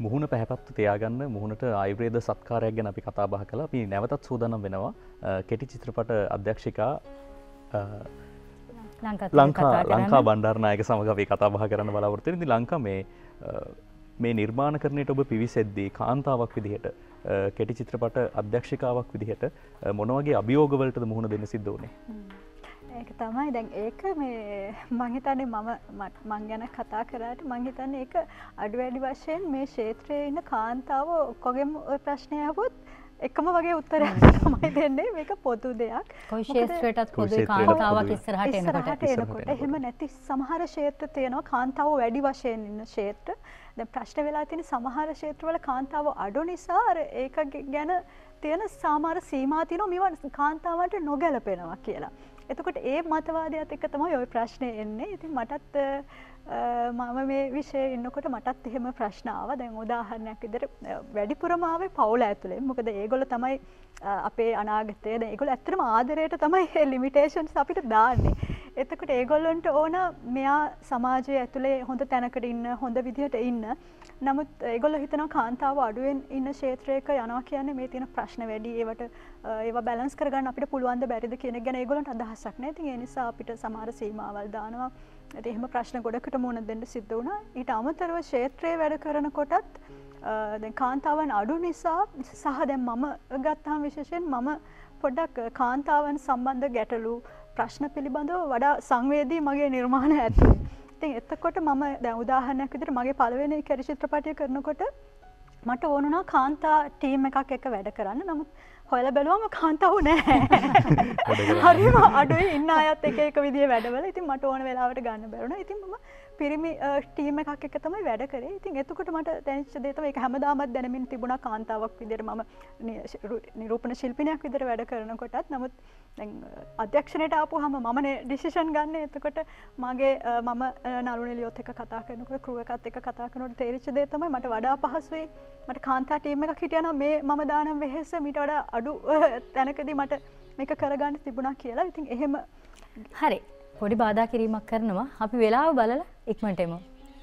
මුහුණ පැහැපත්ව තියාගන්න මුහුණට ආයුර්වේද සත්කාරයක් ගැන අපි කතා බහ කළා. අපි නැවතත් සූදානම් වෙනවා කෙටි චිත්‍රපට අධ්‍යක්ෂිකා ලංකා බණ්ඩාරනායක සමග අපි කතා බහ කරන්න බලාපොරොත්තු වෙනවා. ඉතින් ලංකා මේ නිර්මාණකරණයට ඔබ පිවිසෙද්දී කාන්තාවක් විදිහට කෙටි චිත්‍රපට අධ්‍යක්ෂිකාවක් විදිහට මොන වගේ අභියෝගවලටද මුහුණ දෙන්න සිද්ධ වුණේ? ඒක තමයි දැන් ඒක මේ මං හිතන්නේ මං ගැන කතා කරාට මං හිතන්නේ ඒක අඩු වැඩි වශයෙන් මේ ක්ෂේත්‍රයේ ඉන්න කාන්තාව ඔක්කොගෙම ওই ප්‍රශ්නය අහුවොත් එකම වගේ උත්තරයක් තමයි දෙන්නේ. මේක පොදු දෙයක්. කොයි ක්ෂේත්‍රයටත් පොදුයි කාන්තාවක් ඉස්සරහට එනකොට. එහෙම නැති සමහර ක්ෂේත්‍ර තියෙනවා කාන්තාව වැඩි වශයෙන් ඉන්න ක්ෂේත්‍ර. දැන් ප්‍රශ්න වෙලා තියෙන සමහර ක්ෂේත්‍රවල කාන්තාව අඩු නිසා අර ඒක ගැන තියෙන සමහර සීමා තියෙනවා මේවා කාන්තාවන්ට නොගැලපෙනවා කියලා. එතකොට ඒ මතවාදයත් එක්ක තමයි ওই ප්‍රශ්නේ එන්නේ. ඉතින් මටත් මම මේ විෂයේ ඉන්නකොට මටත් එහෙම ප්‍රශ්න ආවා. දැන් උදාහරණයක් විදිහට වැඩිපුරම ආවේ පවුල ඇතුලේ. මොකද ඒගොල්ලෝ තමයි අපේ අනාගතය. දැන් ඒගොල්ලෝ ඇත්තටම ආදරයට තමයි ලිමිටේෂන්ස් අපිට දාන්නේ. එතකොට ඒගොල්ලන්ට ඕන මෙයා සමාජයේ ඇතුලේ හොඳ තැනකට ඉන්න, හොඳ විදිහට ඉන්න. නමුත් ඒගොල්ලෝ හිතනවා කාන්තාව අඩුවෙන් ඉන්න ක්ෂේත්‍රයක යනවා කියන්නේ මේ තියෙන ප්‍රශ්න වැඩි. ඒවා බැලන්ස් කරගන්න අපිට පුළුවන් ද බැරිද කියන එක ගැන ඒගොල්ලන්ට අදහසක් නැහැ. ඉතින් ඒ නිසා අපිට සමහර සීමාවල් දානවා. ඉතින් එහෙම ප්‍රශ්න ගොඩකට මුහුණ දෙන්න සිද්ධ වුණා. ඊට අමතරව ක්ෂේත්‍රයේ වැඩ කරනකොටත් දැන් කාන්තාවන් අඩු නිසා සහ දැන් මම ගත්තාම විශේෂයෙන් මම පොඩ්ඩක් කාන්තාවන් සම්බන්ධ ගැටලු ප්‍රශ්න පිළිබඳව වඩා සංවේදී මගේ නිර්මාණ ඇතුළේ. ඉතින් එතකොට මම දැන් උදාහරණයක් විදිහට මගේ පළවෙනි කෙටි චිත්‍රපටය කරනකොට මට ඕන වුණා කාන්තා ටීම් එකක් එක්ක වැඩ කරන්න. නමුත් හොයලා බැලුවම කාන්තාවෝ නැහැ. හරිම අඩුයි ඉන්න අයත් එක විදිහේ වැඩවල. ඉතින් මට ඕන වෙලාවට ගන්න බැරුණා. ඉතින් මම පිරිමි ටීම් එකක් එක්ක තමයි වැඩ කරේ. ඉතින් එතකොට මට දැනෙච්ච දේ තමයි ඒක හැමදාමත් දැනෙමින් තිබුණා කාන්තාවක් විදිහට මම නිරූපණ ශිල්පිනියක් විදිහට වැඩ කරනකොටත්. නමුත් දැන් අධ්‍යක්ෂණයට ආපුවාම මමනේ ඩිසිෂන් ගන්න. එතකොට මගේ මම නළු නිලියොත් එක්ක කතා කරනකොට ක්‍රූ එකත් එක්ක කතා කරනකොට තේරිච්ච දේ තමයි මට වඩා පහසුයි. මට කාන්තා ටීම් එකක් හිටියා නම් මේ මම දානම් වෙහෙස මීට වඩා අඩු තැනකදී මට මේක කරගන්න තිබුණා කියලා. ඉතින් එහෙම හරි. පොඩි බාධා කිරීමක් කරනවා. අපි වෙලාව බලලා ඉක්මනට එමු.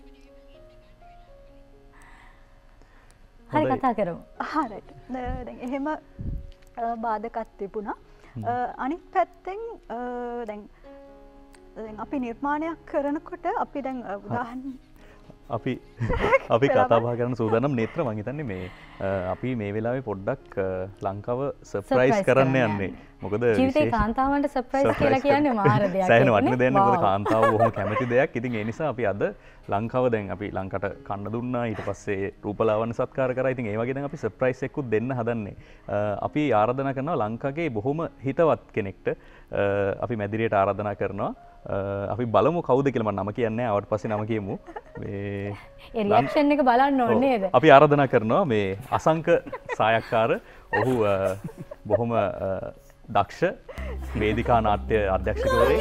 හරි කතා කරමු. හරියට. දැන් එහෙම බාධකත් තිබුණා. අනිත් පැත්තෙන් දැන් අපි නිර්මාණයක් කරනකොට අපි දැන් උදාහරණ අපි කතා බහ කරන්න සූදානම්. නේත්‍ර මං හිතන්නේ මේ අපි මේ වෙලාවේ පොඩ්ඩක් ලංකාව සර්ප්‍රයිස් කරන්න යන්නේ. මොකද ජීවිතේ කාන්තාවන්ට සර්ප්‍රයිස් කියලා කියන්නේ මාර දෙයක්. සෑහෙන වටින දෙයක් නේ. මොකද කාන්තාව බොහොම කැමති දෙයක්. ඉතින් ඒ නිසා අපි අද ලංකාව දැන් අපි ලංකට කන්න දුන්නා. ඊට පස්සේ රූපලාවන්‍ය සත්කාර කරා. ඉතින් ඒ වගේ දැන් අපි සර්ප්‍රයිස් එකකුත් දෙන්න හදන්නේ. අපි ආරාධනා කරනවා ලංකාවේ බොහොම හිතවත් කෙනෙක්ට අපි මැදිරියට ආරාධනා කරනවා. අපි බලමු කවුද කියලා. මම නම කියන්නේ ආවට පස්සේ නම කියමු. මේ ඒ රියැක්ෂන් එක බලන්න ඕනේ නේද? අපි ආරාධනා කරනවා මේ අසංක සායක්කාර. ඔහු බොහොම දක්ෂ වේදිකා නාට්‍ය අධ්‍යක්ෂකවරයෙක්.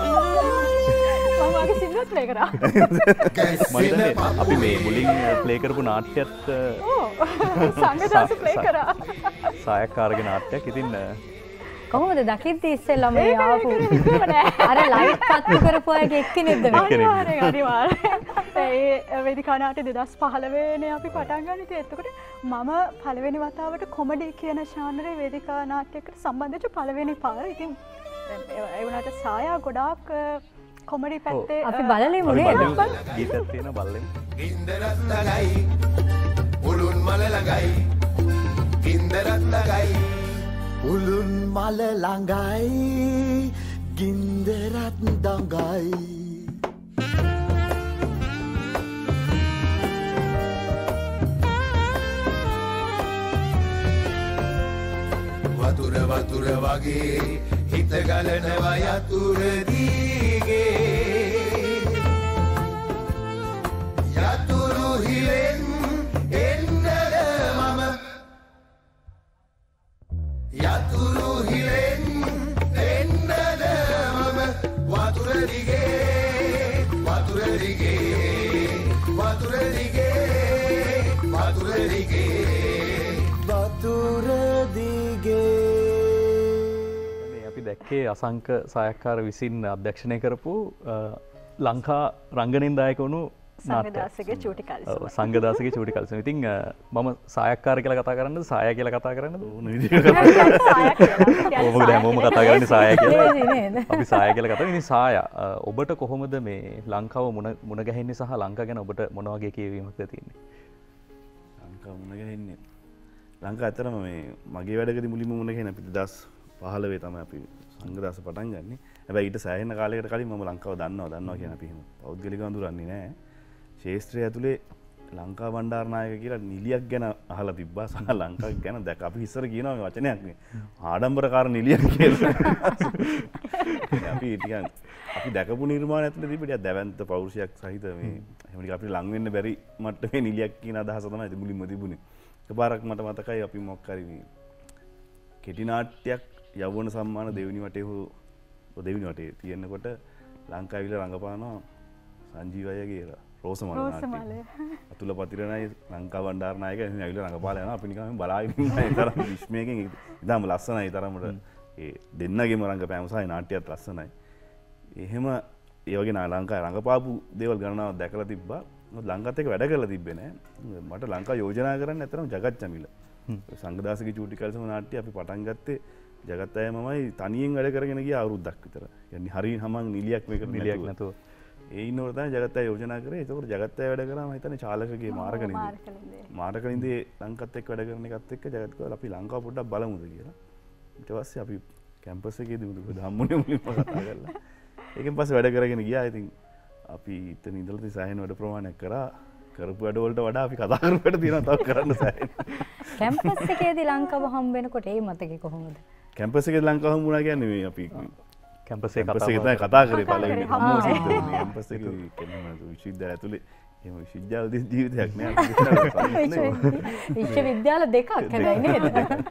මම වගේ සින්දුවත් ප්ලේ කරා. මම හිතන්නේ අපි මේ මුලින් ප්ලේ කරපු නාට්‍යයත් සංගදාස ප්ලේ කරා. සායක්කාරගේ නාට්‍යයක්. ඉතින් කොහොමද දකිද්දි ඉස්සෙල්ලා මේ ආපු අර ලයිට් පත්තු කරපු අයගේ එක්කෙනෙක්ද මේ? අනිවාර්යෙන්. ඒ වේදිකා නාට්‍ය 2015 නේ අපි පටන් ගන්න. ඉතින් එතකොට මම පළවෙනි වතාවට කොමඩි කියන ශානරේ වේදිකා නාට්‍යයකට සම්බන්ධ වෙච්ච පළවෙනි පාර. ඉතින් ඒ වුණාට සායා ගොඩාක් කොමඩි පැත්තේ අපි බලලෙමු නේද? ගීතයක් තියෙන බලලෙමු. ගින්දරත් ළඟයි උළුන් මල ළඟයි ගින්දරත් ළඟයි උළුන් මල ළඟයි ගින්දරත් දඟයි වතුර වතුර වගේ හිත ගලනවා යතුර දීගේ යතුරු හිලෙන් එන්නද මම යතුරු හිලෙන් එන්නද මම වතුර දිගේ වතුර දිගේ වතුර දිගේ වතුර දිගේ වතුර දිගේ මේ අපි දැක්කේ අසංක සායක්කාර විසින් අධ්‍යක්ෂණය කරපු ලංකා රංගනයෙන් දායක වුණු සංගදාසගේ චූටි කල්සම. සංගදාසගේ චූටි කල්සම. ඉතින් මම සායක්කාර කියලා කතා කරන්නද සාය කියලා කතා කරන්නද? මොකද හැමෝම කතා කරන්නේ සාය කියලා. අපි සාය කියලා කතා. ඉතින් සාය ඔබට කොහොමද මේ ලංකාව මුණ ගැහෙන්නේ සහ ලංකාව ගැන ඔබට මොන වගේ කියවීමක්ද තියෙන්නේ? ලංකාව මුණ ගැහෙන්නේ ලංකාව ඇත්තටම මේ මගේ වැඩකදී මුලින්ම මුණ ගැහෙන අපි 2015 තමයි අපි සංගදාස පටන් ගන්නෙ. හැබැයි ඊට සෑහෙන කාලයකට කලින් මම ලංකාව දන්නවා කියන අපි එහෙම පෞද්ගලිකව අඳුරන්නේ නැහැ. ශේෂ්ත්‍රය ඇතුලේ ලංකා බණ්ඩාරනායක කියලා නිලියක් ගැන අහලා තිබ්බා සහ ලංකාව ගැන දැක අපි ඉස්සර කියනවා මේ වචනයක් නේ ආඩම්බරකාර නිලියක් කියලා. අපි ටිකක් අපි දැකපු නිර්මාණ ඇතුලේ තිබ්බ ටිකක් දැවැන්ත පෞරුෂයක් සහිත මේ එහෙම ටික අපිට ලං වෙන්න බැරි මට්ටමේ නිලියක් කියන අදහස තමයි මුලින්ම තිබුණේ. එකපාරක් මට මතකයි අපි මොකක් හරි මේ කෙටි නාට්‍යයක් යවුණ සම්මාන දෙවෙනි වටේ හෝ දෙවෙනි වටේ තියෙනකොට ලංකාවේ විල රංගපානවා සංජීවය කියලා රෝසමල නාට්‍ය. අතුල පතිරණයි ලංකා බණ්ඩාරනායක එහෙම ඇවිල්ලා රංගපාලා යනවා අපි නිකන් බලාගෙන ඉන්නවා ඒ තරම් විශ්මයකින් ඉතාලම ලස්සනයි ඒ තරමට ඒ දෙන්නගේම රංගපෑම සහ නාට්‍යයත් ලස්සනයි. එහෙම ඒ වගේ ලංකාවේ රංගපාපු දේවල් ගණනාවක් දැකලා තිබ්බා. මොකද ලංකාවත් එක්ක වැඩ කරලා තිබ්බේ නෑ. මට ලංකාව යෝජනා කරන්න ඇත්තටම ජගත් චමිල. සංගදාසගේ චූටි කල්සම නාට්‍ය අපි පටන් ගත්තේ ජගත් අය මමයි තනියෙන් වැඩ කරගෙන ගිය අවුරුද්දක් විතර. يعني හරිය හැමං නිලියක් මේක නිලියක් නැතුව. ඒ ඉන්නකොට තමයි ජගත් අය යෝජනා කරේ. ඒකෝර ජගත් අය වැඩ කරාම හිතන්නේ චාලකගේ මාර්ගනින්දේ ලංකාවත් එක්ක වැඩ කරන එකත් එක්ක ජගත් කිව්වා අපි ලංකාව පොඩ්ඩක් බලමුද කියලා. ඊට පස්සේ අපි කැම්පස් එකේදී මුදු ධම්මුනේ මුලින්ම කතා කරලා. ඒකෙන් පස්සේ වැඩ කරගෙන ගියා. ඉතින් අපි ඉතින් ඉඳලා සෑහෙන වැඩ ප්‍රමාණයක් කරා. කරපු වැඩ වලට වඩා අපි කතා කරපු වැඩ තියෙනවා තව කරන්න සෑහෙන. කැම්පස් එකේදී ලංකාව හම්බ වෙනකොට ඒ මතකේ කොහොමද? කැම්පස් එකේදී ලංකාව හම්බුණා කියන්නේ මේ අපි කැම්පස් එකේ කතා කරේ පළවෙනි හම්බුව සිද්ධ වුණේ. කැම්පස් එකේ කියන්නේ විශ්වවිද්‍යාලය ඇතුලේ එහෙම විශ්වවිද්‍යාල ජීවිතයක් නෑ. විශ්වවිද්‍යාල දෙකක් හැබැයි නේද?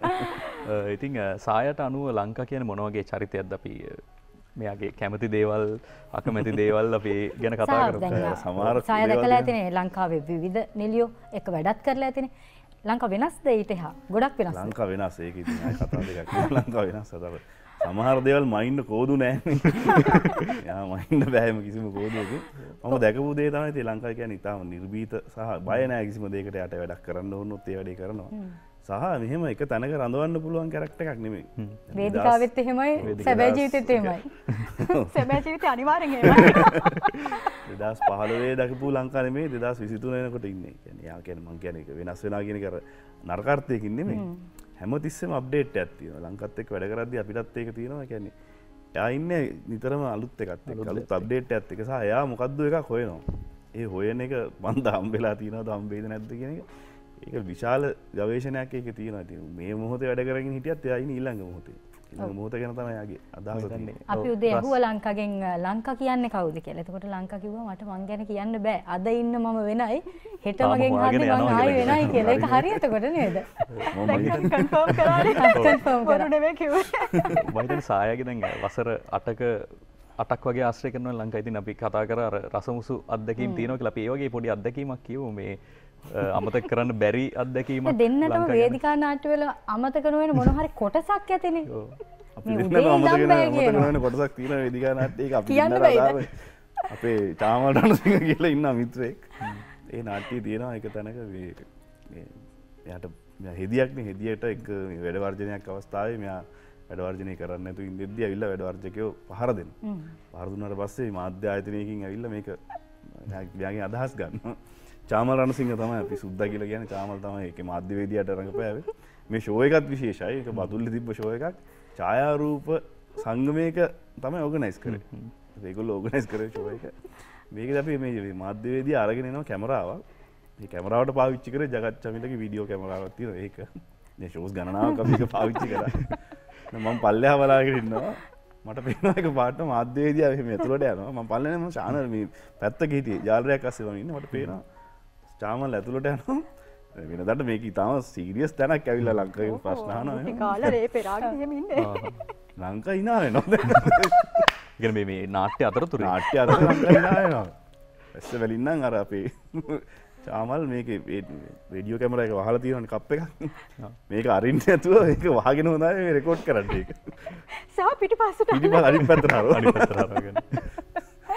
ඉතින් සායට අනුව ලංකා කියන්නේ මොන වගේ චරිතයක්ද අපි මෙයාගේ කැමති දේවල් අකමැති දේවල් අපි ගැන කතා කරමු. සමහර සාය දැකලා ඇතිනේ ලංකාවේ විවිධ නිලියෝ එක වැඩත් කරලා ඇතිනේ. ලංකාව වෙනස්ද ඊට එහා? ගොඩක් වෙනස්. ලංකාව වෙනස්. ඒක ඉතින් ආයි කතා දෙකක් නෙවෙයි. ලංකාව වෙනස්. අතව සමහර දේවල් මයින්ඩ් කෝදු නැහැ. යා මයින්ඩ් බෑම කිසිම කෝදුවක. මම දැකපු දේ තමයි ඉතින් ලංකාව කියන්නේ ඉතාලම නිර්භීත සහ බය නැහැ කිසිම දෙයකට යට වැඩක් කරන්න ඕනොත් ඒ වැඩේ කරනවා. සහ මෙහෙම එක තැනක රඳවන්න පුළුවන් කැරක්ටර් එකක් නෙමෙයි. වේදිකාවෙත් එහෙමයි සැබෑ ජීවිතෙත් එහෙමයි. සැබෑ ජීවිතේ අනිවාර්යෙන් එහෙමයි. 2015 දකපු ලංකාව නෙමෙයි 2023 වෙනකොට ඉන්නේ. කියන්නේ යා කියන්නේ මං කියන්නේ ඒක වෙනස් වෙනවා කියන එක අර නරක අර්ථයකින් නෙමෙයි. හැමතිස්සෙම අප්ඩේට් එකක් තියෙනවා. ලංකාවත් එක්ක වැඩ කරද්දී අපිටත් ඒක තියෙනවා. කියන්නේ එයා ඉන්නේ නිතරම අලුත් එකක් එක්ක අලුත් අප්ඩේට් එකක් එක්ක සහ එයා මොකද්ද එකක් හොයනවා. ඒ හොයන එක මන්ද හම්බෙලා තියෙනවද හම්බෙයිද නැද්ද කියන එක ඒක විශාල ගවේෂණයක් ඒකේ තියෙනවා. ඉතින් මේ මොහොතේ වැඩ කරගෙන හිටියත් එයා ඉන්නේ ඊළඟ මොහොතේ. ඊළඟ මොහොත ගැන තමයි යාගේ අදහස තියෙන්නේ. අපි උදේ ඇහුවා ලංකාගෙන් ලංකා කියන්නේ කවුද කියලා. එතකොට ලංකා කිව්වා මට මං ගැන කියන්න බෑ. අද ඉන්න මම වෙනයි. හෙට මගෙන් අහන්නේ මං ආයි වෙනයි කියලා. ඒක හරි එතකොට නේද? දැන් කන්ෆර්ම් කරානේ. කන්ෆර්ම් කරා. නෙමෙයි කිව්වේ. මම හිතන්නේ සායගේ දැන් වසර 8ක් වගේ ආශ්‍රය කරනවා ලංකාවේ. ඉතින් අපි කතා කරා අර රසමුසු අත්දැකීම් තියෙනවා කියලා. අපි ඒ වගේ පොඩි අත්දැකීමක් කියමු මේ අමතක කරන්න බැරි අත්දැකීමක්. දෙන්නටම වේදිකා නාට්‍යවල අමතක නොවන මොන හරි කොටසක් ඇතිනේ. අපි දෙන්නම අමතක නොවන කොටසක් තියෙනවා වේදිකා නාට්‍යයේ. ඒක අපි කියන්න බැයිද? අපේ චාමල් රණසිංහ කියලා ඉන්න මිත්‍රයෙක්. ඒ නාට්‍යයේ තියෙනවා එක තැනක මේ එයාට හෙදියක්නේ හෙදියට එක වැඩ වර්ජනයක් අවස්ථාවේ මෙයා වැඩ වර්ජනය කරන්න නැතුව ඉඳිද්දී ඇවිල්ලා වැඩ වර්ජකයෝ පහර දෙනවා. පහර දුන්නාට පස්සේ මාධ්‍ය ආයතනයකින් ඇවිල්ලා මේක මෙයාගේ අදහස් ගන්නවා. චාමල් රණසිංහ තමයි අපි සුද්දා කියලා කියන්නේ. චාමල් තමයි ඒකේ මාධ්‍යවේදියාට රඟපෑවේ. මේ ෂෝ එකත් විශේෂයි. ඒක බදුල්ලේ තිබ්බ ෂෝ එකක්. ඡායාරූප සංගමයක තමයි ඕගනයිස් කරේ. ඒගොල්ලෝ ඕගනයිස් කරේ ෂෝ එක. මේකද අපි මේ මාධ්‍යවේදියා අරගෙන එනවා කැමරාවක්. මේ කැමරාවට පාවිච්චි කරේ ජගත් චමිලගේ වීඩියෝ කැමරාවක් තියෙනවා. ඒක මේ ෂෝස් ගණනාවක් අපි ඒක පාවිච්චි කරා. මම පල්ලෙහා බලාගෙන ඉන්නවා. මට පේනවා එක පාට මාධ්‍යවේදියා මෙහෙම ඇතුළට යනවා. මම පල්ලෙහා මම ශානර් මේ පැත්තක හිටියේ. ජාලරයක් අස්සේ මම ඉන්නේ. මට පේනවා චාමල් ඇතුළට යනවා. වෙනදාට මේක ඉතාම සීරියස් තැනක් ඇවිල්ලා ලංකාවේ ප්‍රශ්න අහනවා. ඒ කාලේ රේ පෙරාගෙන එහෙම ඉන්නේ. ලංකාව hina වෙනවා. ඉතින් මේ නාට්‍ය අතරතුර ලංකාව hina වෙනවා. ඇස්ස වලින් නම් අර අපේ චාමල් මේකේ රේඩියෝ කැමරා එක වහලා තියෙනවනේ කප් එකක්. මේක අරින්න නැතුව ඒක වහගෙන හොඳයි මේ රෙකෝඩ් කරන්න ඒක. සහ පිටිපස්සට අනිත් පැත්තට හරවගෙන.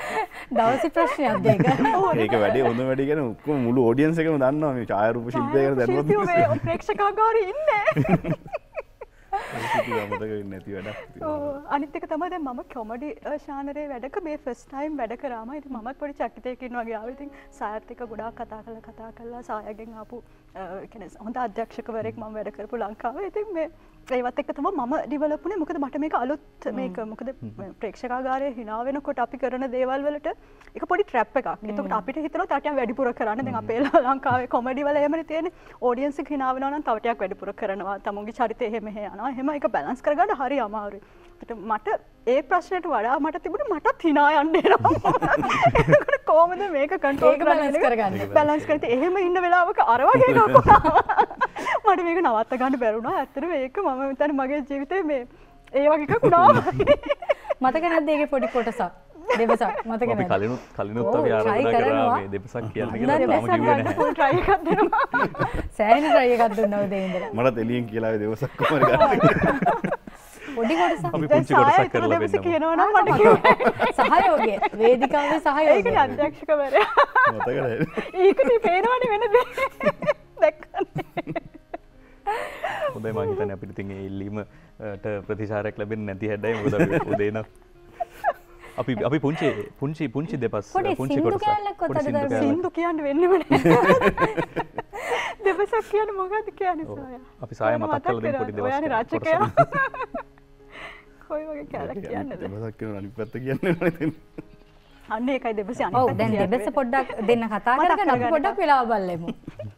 දවසේ ප්‍රශ්නයක්ද ඒක? ඒක වැඩේ හොඳ වැඩේ ගැන ඔක්කොම මුළු ඔඩියන්ස් එකම දන්නවා මේ ඡායාරූප ශිල්පය ගැන දැනුවත් ශිල්පියෝ මේ ප්‍රේක්ෂකාගාරේ ඉන්නේ. මතක වෙන්නේ නැති වැඩක්. අනිත් එක තමයි දැන් මම කොමඩි ශානරේ වැඩක මේ ෆස්ට් ටයිම් වැඩ කරාම ඉතින් මමත් පොඩි චකිතයකින් වගේ ආවා. ඉතින් සායත් එක්ක ගොඩාක් කතා කළා සායගෙන් ආපු කියන්නේ හොඳ අධ්‍යක්ෂකවරයෙක් මම වැඩ කරපු ලංකාවේ. ඉතින් මේ ඒවත් එක්ක තමයි මම ඩිවෙලොප් වුණේ. මොකද මට මේක අලුත් මේක මොකද ප්‍රේක්ෂකාගාරයේ hina වෙනකොට අපි කරන දේවල් වලට ඒක පොඩි ට්‍රැප් එකක්. එතකොට අපිට හිතනවා තව ටිකක් වැඩිපුර කරන්න. දැන් අපේ ලංකාවේ කොමඩි වල එහෙමනේ තියෙන්නේ. ඔඩියන්ස් එක hina වෙනවා නම් තව ටිකක් වැඩිපුර කරනවා. තමුන්ගේ චරිතය එහෙම යනවා. එහෙම ඒක බැලන්ස් කරගන්න හරි අමාරුයි. මට ඒ ප්‍රශ්නයට වඩා මට තිබුණේ මටත් hina යන්න එනවා. ඒකට කොහොමද මේක කන්ට්‍රෝල් කරගන්නේ? බැලන්ස් කරලා එහෙම ඉන්න වෙලාවක අර වගේ එකක් වුණා. මට මේක නවත්ත ගන්න බැරුණා. ඇත්තටම ඒක මම හිතන්නේ මගේ ජීවිතේ මේ ඒ වගේ එකක් වුණා. මතක නැද්ද ඒකේ පොඩි කොටසක්? දෙබසක් මතක අපි නැද්ද? කලිනුත් අපි ආරාධනා කරා මේ දෙපසක් කියන්න කියලා තාම කිව්වේ නැහැ. ෆුල් try එකක් දෙනවා. සෑහෙන try එකක් දුන්නා උදේ ඉඳලා. මට එළියෙන් කියලා ආවේ දවසක් කොහමද ගන්න. පොඩි කොටසක්. අපි පුංචි කොටසක් කරලා දෙවස වෙන්නම. කියනවා නම් මට කිව්වේ. සහයෝගය. වේදිකාවේ සහයෝගය. ඒකනේ අධ්‍යක්ෂකවරයා. මතක නැහැ. ඒකනේ පේනවනේ වෙන දේ. දැක්කනේ. හොඳයි මම හිතන්නේ අපිට ඉතින් ඒ ඉල්ලීමට ප්‍රතිචාරයක් ලැබෙන්නේ නැති හැඩයි මොකද අපි උදේ නම් අපි පුංචි දෙපස් පුංචි කොටස සින්දු කියන්න වෙන්නෙම නැහැ. දෙපසක් කියන්නේ මොකද්ද කියන්නේ සාය? අපි සාය මතක් කරලා දෙන්න පොඩි දවස්. ඔයානේ රචකයා. කොයි වගේ කැලක් කියන්නද? දවසක් කරන අනිත් පැත්ත කියන්නේ නැහැ. අන්න ඒකයි දෙපසේ අනිත් ඔව් පැත්ත දැන් කියන්නේ. දෙබස පොඩ්ඩක් දෙන්න කතා මතක් කරගෙන අපි කරගන්න. පොඩ්ඩක් වෙලාව බලමු.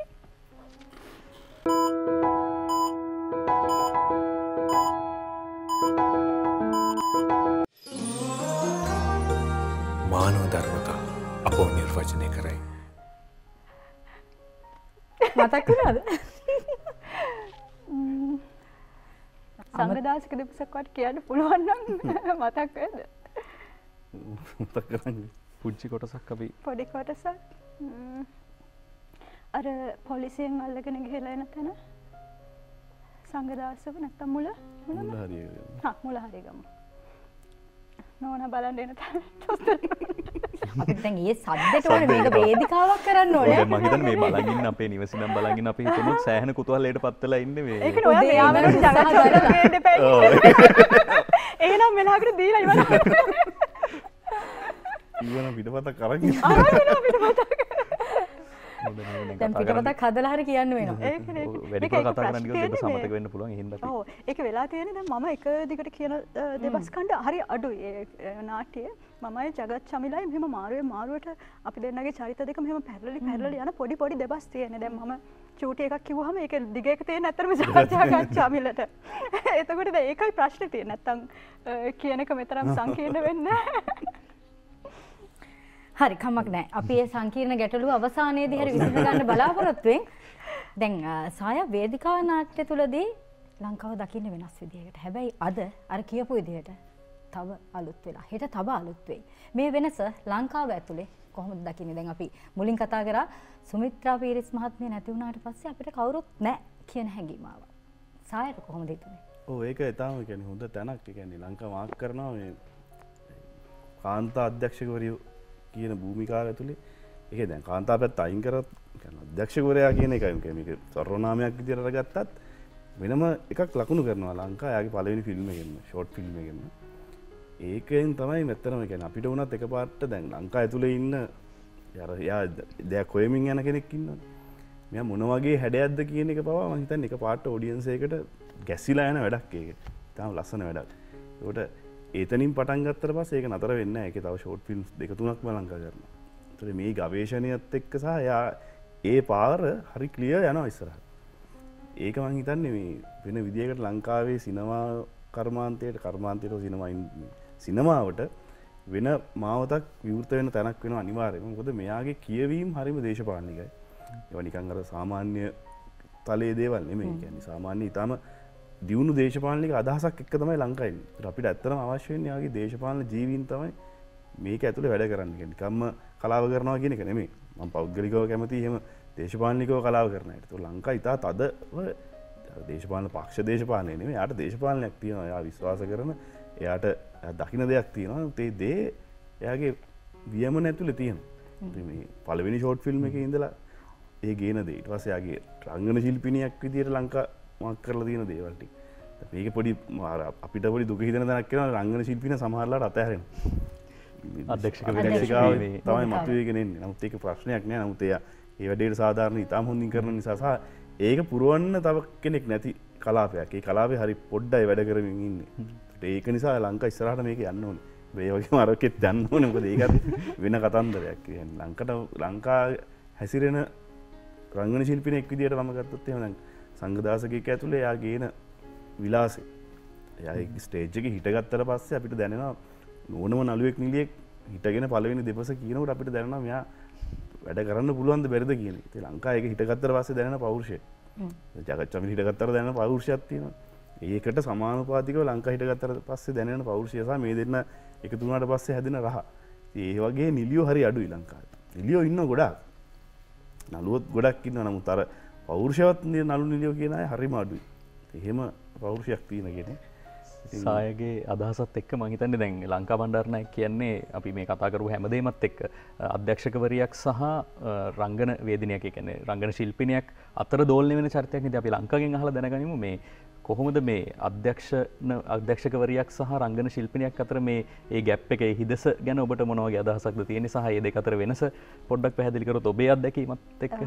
මානව ධර්මතා අපෝ නිර්වචනය කරයි. මතක් වුණාද? සංගදාසික දෙපසක් වට කියන්න පුළුවන් නම් මතක් වෙද? මතක කරන්නේ. පුංචි කොටසක් අපි පොඩි කොටසක්. අර පොලිසියෙන් අල්ලගෙන ගිහලා එන තැන සංගදාසක නැත්තම් මුල මුල හරිය. මුල හරිය ගමු. නෝනා බලන්න එන තැන. අපිට දැන් ඊයේ සද්දට ඕනේ මේක වේදිකාවක් කරන්න ඕනේ. මම හිතන්නේ මේ බලන් ඉන්න අපේ නිවසේ නම් බලන් ඉන්න අපි හිතමුත් සෑහෙන කුතුහලයට පත් වෙලා ඉන්නේ මේ. ඒකනේ ඔයා මෙයා වෙනකොට ජගත් චෝදන වෙන්න එපා. එහෙනම් මෙලහකට දීලා ඉවරයි. ඊවන පිටපතක් අරන් ඉන්න. දැන් පිටපතක් හදලා හරි කියන්න වෙනවා. ඒකනේ. වැඩිපුර කතා කරන්න ගියොත් දෙපස අමතක වෙන්න පුළුවන්. ඒ හින්දා ඔව් ඒක වෙලා තියෙන්නේ දැන් මම එක දිගට කියන දෙබස් කණ්ඩ හරි අඩුයි ඒ නාට්‍යයේ මමයි ජගත් චමිලයි මෙහෙම මාරුවට අපි දෙන්නගේ චරිත දෙක මෙහෙම පැරලි යන පොඩි දෙබස් තියෙන්නේ. දැන් මම චූටි එකක් කිව්වහම ඒක දිග එක තියෙන ඇත්තටම ජගත් චමිලට. එතකොට දැන් ඒකයි ප්‍රශ්නේ තියෙන්නේ. නැත්තම් කියන එක මෙතරම් සංකීර්ණ වෙන්නේ නැහැ. හරි කමක් නැහැ. අපි මේ සංකීර්ණ ගැටලුව අවසානයේදී හරි විසඳ ගන්න බලාපොරොත්තු වෙන්. දැන් සාය වේදිකා නාට්‍ය තුලදී ලංකාව දකින්න වෙනස් විදිහකට. හැබැයි අද අර කියපු විදිහට තව අලුත් වෙලා. හෙට තව අලුත් වෙයි. මේ වෙනස ලංකාව ඇතුලේ කොහොමද දකින්නේ? දැන් අපි මුලින් කතා කරා සුමිත්‍රා පීරිස් මහත්මිය නැති වුණාට පස්සේ අපිට කවුරුත් නැහැ කියන හැඟීම ආවා. සායට කොහොමද හිතුනේ? ඔව් ඒක තාම කියන්නේ හොඳ තැනක්. ඒ කියන්නේ ලංකාව මාක් කරනවා මේ කාන්තා අධ්‍යක්ෂකවරියෝ කියන භූමිකාව ඇතුලේ. ඒක දැන් කාන්තා පැත්ත අයින් කරත් අධ්‍යක්ෂකවරයා කියන එකයි මේක සර්වනාමයක් විදිහට අරගත්තත් වෙනම එකක් ලකුණු කරනවා ලංකාව යාගේ පළවෙනි ෆිල්ම් එකෙන්ම ෂෝට් ෆිල්ම් එකෙන්ම. ඒකෙන් තමයි මෙතරම් කියන්නේ අපිට වුණත් එකපාරට දැන් ලංකාව ඇතුලේ ඉන්න යා දෙයක් හොයමින් යන කෙනෙක් ඉන්නවා. මෙයා මොන වගේ හැඩයක්ද කියන එක පවා මම හිතන්නේ එකපාරට ඔඩියන්ස් එකකට ගැසිලා යන වැඩක් ඒක. තාම ලස්සන වැඩක්. ඒකට ඒතනින් පටන් ගත්තට පස්සේ ඒක නතර වෙන්නේ නැහැ. ඒකේ තව ෂෝට් ෆිල්ම්ස් දෙක තුනක්ම ලංකා කරනවා. ඒතර මේ ගවේෂණයත් එක්ක සහ යා ඒ පාර හරි ක්ලියර් යනවා ඉස්සරහට. ඒක මම හිතන්නේ මේ වෙන විදියකට ලංකාවේ සිනමා කර්මාන්තයට සිනමාවට වෙන මාවතක් විවෘත වෙන තැනක් වෙනවා අනිවාර්යයෙන්ම. මොකද මෙයාගේ කියවීම හරිම දේශපාලනිකයි. ඒවා නිකන් අර සාමාන්‍ය තලයේ දේවල් නෙමෙයි. කියන්නේ සාමාන්‍ය ඊටම දියුණු දේශපාලනික අදහසක් එක්ක තමයි ලංකාවේ ඉන්නේ. ඒත් අපිට ඇත්තටම අවශ්‍ය වෙන්නේ යාගේ දේශපාලන ජීවීන් තමයි මේක ඇතුලේ වැඩ කරන්න කියන්නේ. නිකම්ම කලාව කරනවා කියන එක නෙමෙයි. මම පෞද්ගලිකව කැමති එහෙම දේශපාලනිකව කලාව කරන අයට. ඒක ලංකාව ඉතා තදව දේශපාලන පක්ෂ දේශපාලනය නෙමෙයි. යාට දේශපාලනයක් තියෙනවා. යා විශ්වාස කරන එයාට දකින්න දෙයක් තියෙනවා. ඒ දේ එයාගේ වියම නැතුලේ තියෙන. මේ පළවෙනි ෂෝට් ෆිල්ම් එකේ ඉඳලා ඒ ගේන දේ ඊට පස්සේ ආගේ රංගන ශිල්පිනියක් විදියට ලංකා මාක් කරලා තියෙන දේවල් ටික. මේක පොඩි අපිට පොඩි දුක හිතෙන තැනක් වෙනවා රංගන ශිල්පිනිය සමහරලාට අතහැරෙනවා. අධ්‍යක්ෂකවරයා තමයි මතුවේගෙන එන්නේ. නමුත් ඒක ප්‍රශ්නයක් නෑ. නමුත් එයා ඒ වැඩේට සාධාරණ ඉතාම හොඳින් කරන නිසා සහ ඒක පුරවන්න තව කෙනෙක් නැති කලාපයක්. ඒ කලාපේ හරි පොඩ්ඩයි වැඩ කරමින් ඉන්නේ. ඒක නිසා ලංකා ඉස්සරහට මේක යන්න ඕනේ. මේ වගේම අරකෙත් යන්න ඕනේ. මොකද ඒකත් වෙන කතන්දරයක්. කියන්නේ ලංකා හැසිරෙන රංගන ශිල්පිනෙක් විදියට මම ගත්තොත් එහෙම දැන් සංගදාසකෙක් ඇතුලේ එයා ගේන විලාසය. එයා ස්ටේජ් එකේ හිටගත්තට පස්සේ අපිට දැනෙනවා ඕනම නළුවෙක් නිලියෙක් හිටගෙන පළවෙනි දෙපස කියනකොට අපිට දැනෙනවා මෙයා වැඩ කරන්න පුළුවන්ද බැරිද කියන එක. ඉතින් ලංකාවේ ඒක හිටගත්තට පස්සේ දැනෙන පෞරුෂය. ජගත්චමින් හිටගත්තට දැනෙන පෞරුෂයක් තියෙනවා. ඒකට සමානුපාතිකව ලංකා හිටගත්තට පස්සේ දැනෙන පෞරුෂය සහ මේ දෙන්න එකතු වුණාට පස්සේ හැදෙන රහ. ඒ වගේ නිලියෝ හරි අඩුයි ලංකාවේ. නිලියෝ ඉන්න ගොඩාක්. නළුවොත් ගොඩක් ඉන්නවා. නමුත් අර පෞරුෂයවත් නළු නිලියෝ කියන අය හරිම අඩුයි. එහෙම පෞරුෂයක් තියෙන කෙනෙක්. සායගේ අදහසත් එක්ක මං හිතන්නේ දැන් ලංකා බණ්ඩාරනායක කියන්නේ අපි මේ කතා කරපු හැමදේමත් එක්ක අධ්‍යක්ෂකවරියක් සහ රංගන වේදිනියක් කියන්නේ රංගන ශිල්පිනියක් අතර දෝලණය වෙන චරිතයක් නේද අපි ලංකාවෙන් අහලා දැනගනිමු මේ කොහොමද මේ අධ්‍යක්ෂකවරියක් සහ රංගන ශිල්පිනියක් අතර මේ ඒ ගැප් එකේ හිදස ගැන ඔබට මොන වගේ අදහසක්ද තියෙන්නේ සහ මේ දෙක අතර වෙනස පොඩ්ඩක් පැහැදිලි කරොත් ඔබේ අත්දැකීමත් එක්ක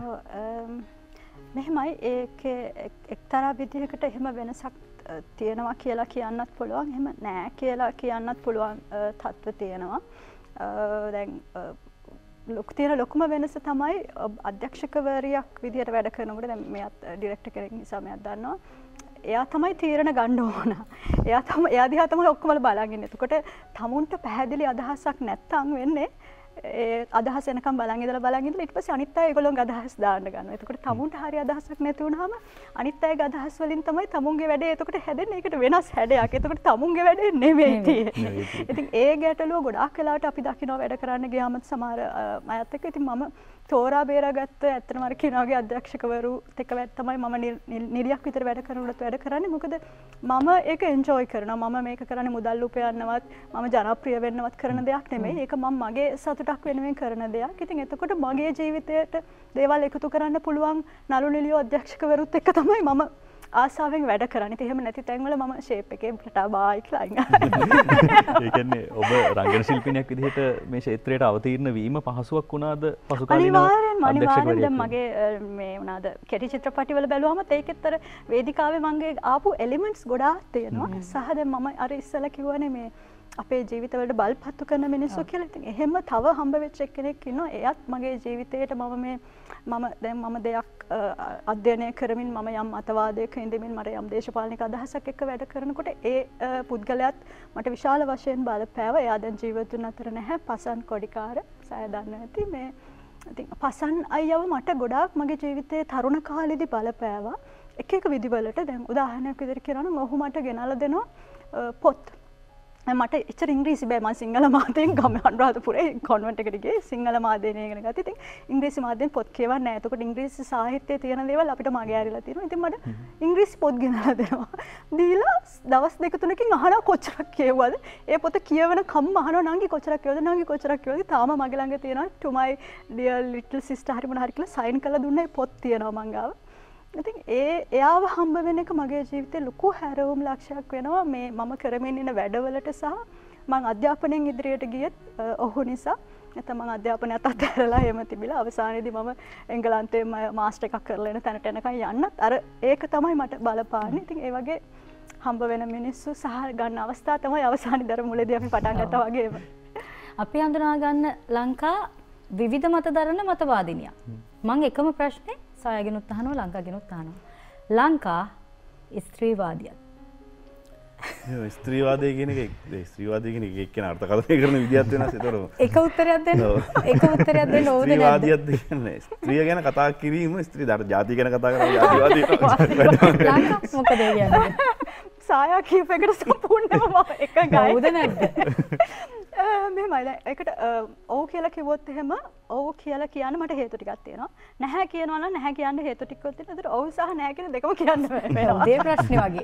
මෙහෙමයි ඒකේ එක්තරා විදිහකට එහෙම වෙනසක් තියෙනවා කියලා කියන්නත් පුළුවන් එහෙම නෑ කියලා කියන්නත් පුළුවන් තත්ත්ව තියෙනවා දැන් තියෙන ලොකුම වෙනස තමයි අධ්‍යක්ෂකවරියක් විදිහට වැඩ කරනකොට දැන් මෙයාත් ඩිරෙක්ටර් කෙනෙක් නිසා මෙයාත් දන්නවා එයා තමයි තීරණ ගන්න ඕන. එයා දිහා තමයි ඔක්කොම බලන් ඉන්නේ. එතකොට තමුන්ට පැහැදිලි අදහසක් නැත්තම් වෙන්නේ ඒ අදහස එනකම් බලන් ඉඳලා ඊට පස්සේ අනිත් අය ඒගොල්ලෝගේ අදහස් දාන්න ගන්නවා. එතකොට තමුන්ට හරි අදහසක් නැති වුනහම අනිත් අයගේ අදහස් වලින් තමයි තමුන්ගේ වැඩේ එතකොට හැදෙන්නේ. ඒකට වෙනස් හැඩයක්. එතකොට තමුන්ගේ වැඩේ නෙමෙයි තියෙන්නේ. ඉතින් ඒ ගැටලුව ගොඩාක් වෙලාවට අපි දකිනවා වැඩ කරන්න ගියාම සමහර අයත් එක්ක ඉතින් මම තෝරා බේරාගත්ත ඇත්තටම අර කිනාගේ අධ්‍යක්ෂකවරුත් එක්ක තමයි මම නිලියක් විතර වැඩ කරනකොට වැඩ කරන්නේ. මොකද මම ඒක එන්ජොයි කරනවා. මම මේක කරන්නේ මුදල් උපයන්නවත් මම ජනප්‍රිය වෙන්නවත් කරන දෙයක් නෙමෙයි. ඒක මම මගේ සතුටක් වෙනුවෙන් කරන දෙයක්. ඉතින් එතකොට මගේ ජීවිතයට දේවල් එකතු කරන්න පුළුවන් නළු නිලියෝ අධ්‍යක්ෂකවරුත් එක්ක තමයි මම ආසාවෙන් වැඩ කරන්නේ. ඉතින් එහෙම නැති තැන්වල මම ෂේප් එකේ ටටා බායි කියලා අයින්. ඒ කියන්නේ ඔබ රංගන ශිල්පිනියක් විදිහට මේ ක්ෂේත්‍රයට අවතීර්ණ වීම පහසුවක් වුණාද පසුකාලීනව? අනිවාර්යෙන් දැන් මගේ මේ වුණාද කෙටි චිත්‍රපටිවල බැලුවම ඒකෙත් අර වේදිකාවේ මගේ ආපු එලිමන්ට්ස් ගොඩාක් තියෙනවා. සහ දැන් මම අර ඉස්සලා කිව්වනේ මේ අපේ ජීවිතවලට බලපත්තු කරන මිනිස්සු කියලා. ඉතින් එහෙම තව හම්බ වෙච්ච කෙනෙක් ඉන්නවා. එයත් මගේ ජීවිතේට මම දෙයක් අධ්‍යයනය කරමින් මම යම් අතවාදයක ඉඳමින් මට යම් දේශපාලනික අදහසක් එක්ක වැඩ කරනකොට ඒ පුද්ගලයාත් මට විශාල වශයෙන් බලපෑවා. එයා දැන් ජීවිතුන් අතර නැහැ. පසන් කොඩිකාර සය දන්න ඇති මේ ඉතින් පසන් අයියව මට ගොඩාක් මගේ ජීවිතයේ තරුණ කාලෙදි බලපෑවා. එක විදිවලට දැන් උදාහරණයක් විදිහට කියනවා නම් ඔහු මට ගෙනල්ලා දෙනවා පොත්. මට එච්චර ඉංග්‍රීසි බෑ මම සිංහල මාධ්‍යයෙන් ගම අනුරාධපුරේ කොන්වෙන්ට් එකට ගියේ සිංහල මාධ්‍යයෙන් ඉගෙන ගත්තා. ඉතින් ඉංග්‍රීසි මාධ්‍යයෙන් පොත් කියවන්නේ නැහැ. එතකොට ඉංග්‍රීසි සාහිත්‍යයේ තියෙන දේවල් අපිට මගේ ඇරිලා තියෙනවා. ඉතින් මට ඉංග්‍රීසි පොත් ගෙනලා දෙනවා. දීලා දවස් දෙක තුනකින් අහනවා කොච්චරක් කියවුවද? ඒ පොත කියවන කම්ම අහනවා නංගි කොච්චරක් කියවද? නංගි කොච්චරක් කියවද? තාම මගේ ළඟ තියෙනවා to my dear little sister හරි මොනවා හරි කියලා සයින් කරලා දුන්න ඒ පොත් තියෙනවා මං ගාව. ඉතින් එයාව හම්බ වෙන එක මගේ ජීවිතේ ලොකු හැරවුම් ලක්ෂයක් වෙනවා. මේ මම කරමින් ඉන්න වැඩවලට සහ මම අධ්‍යාපනයෙන් ඉදිරියට ගියත් ඔහු නිසා. නැත්නම් මම අධ්‍යාපනයත් අත්හැරලා එහෙම තිබිලා අවසානයේදී මම එංගලන්තයේ මාස්ටර් එකක් කරලා එන තැනට එනකන් යන්නත් අර ඒක තමයි මට බලපාන්නේ. ඉතින් ඒ වගේ හම්බ වෙන මිනිස්සු සහ ගන්න අවස්ථා තමයි අවසානයේදී අර මුලදී අපි පටන් ගත්තා වගේම. අපි හඳුනා ගන්න ලංකා විවිධ මත දරන මතවාදිනියක්. මම එකම ප්‍රශ්නේ සායගෙනුත් අහනවා ලංකාගෙනුත් අහනවා. ලංකා ස්ත්‍රීවාදියක්. ස්ත්‍රීවාදය කියන එක ස්ත්‍රීවාදය කියන එක එක්කෙන අර්ථකථනය කරන විදිහක් වෙනස්. ඒතකොට එක උත්තරයක් දෙන්න. එක උත්තරයක් දෙන්න ඕනේ නැද්ද? ස්ත්‍රීවාදියක්ද කියන්නේ ස්ත්‍රිය ගැන කතා කිරීම ස්ත්‍රී ජාතිය ගැන කතා කරලා ජාතිවාදී. ලංකා මොකද කියන්නේ? සායා කීප එකට සම්පූර්ණයෙන්ම එකගයි. හවුද නැද්ද? මෙහෙමයි දැන් ඒකට ඔව් කියලා කිව්වොත් එහෙම ඔව් කියලා කියන්න මට හේතු ටිකක් තියෙනවා. නැහැ කියනවා නම් නැහැ කියන්න හේතු ටිකක් තියෙනවා. ඒතර ඔව් සහ නැහැ කියන දෙකම කියන්න වෙනවා. ඒ ප්‍රශ්නේ වගේ.